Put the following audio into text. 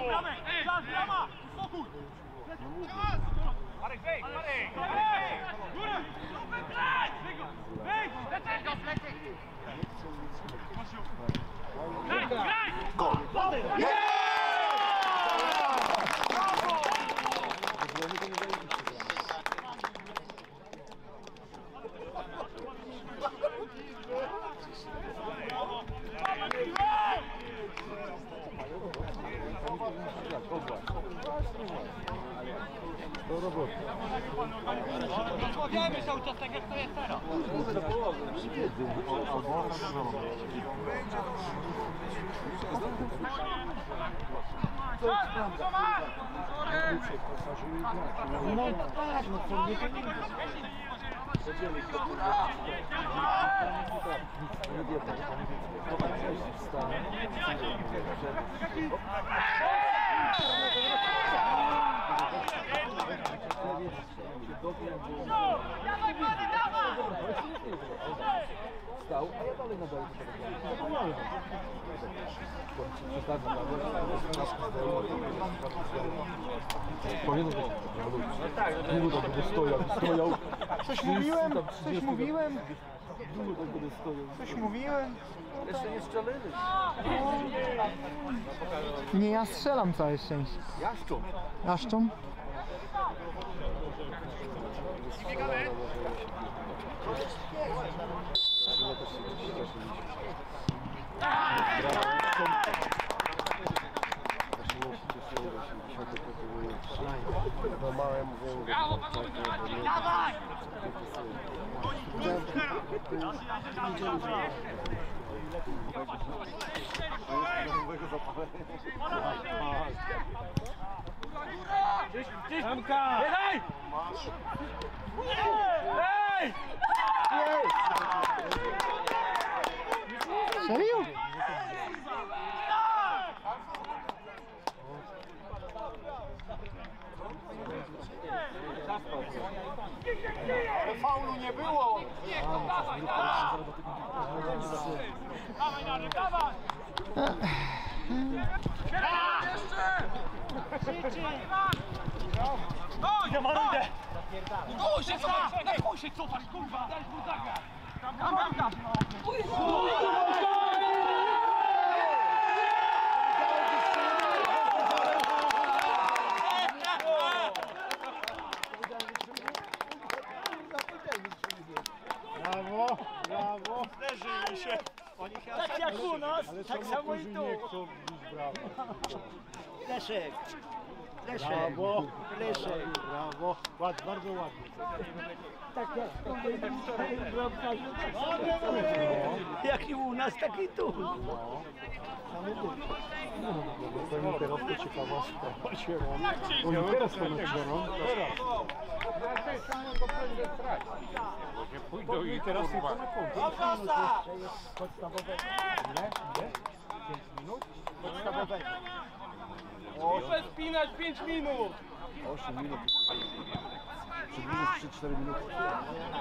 Brama! Spokój! Marek, wejdź! Marek! Górę! Wejdź! Graj! Graj! Gol! Do roboty. Rozmawiajmy cały czas tak jak to jest teraz. Co masz? No tak, no to nie powinno. Nie wie tak. Dawaj, panie, dawaj! Stał, a ja dalej nadaję do tego. Powinien być. Długo tak będę stojał. Coś mówiłem? Coś mówiłem? Długo tak będę stojał. Coś mówiłem? Jeszcze nie strzelili. Nie, ja strzelam całe szczęście. Jaszczą. Jaszczą? Biegamy! No małe mówią, Brawo, panowie, dawaj! Tamka! Daj! Daj! Serio? Ale faulu nie było! Nie, dawaj, dawaj! Dawaj, Narek, dawaj! Jeszcze! Idę, Maro, idę! Go się cofać! Na chuj się cofać, kurwa! Daj mu zagrać! Tam! Brawo, brawo. Zderzyli się! Tak jak u nas, tak samo i tu! Leszek. Brawo! Leszek. Brawo. Bardzo ładnie. Tak jak i u nas, tak i tu! Pewnie teraz to ciekawostka. Oni teraz to naciągną. Pójdą i teraz tylko na końcu. Podstawowe. Ile? 5 minut? Podstawowe. Muszę spinać 5 minut! 8 minut. Przybliżyć 3-4 minuty.